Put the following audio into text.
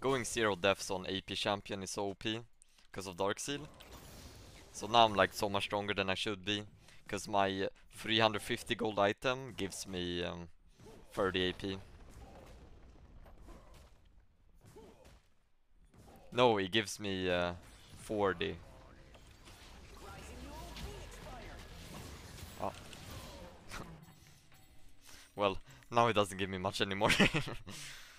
going 0 deaths on AP champion is so OP because of Dark Seal. So now I'm like so much stronger than I should be, because my 350 gold item gives me 30 AP. No, it gives me 40. Oh. Well, now it doesn't give me much anymore.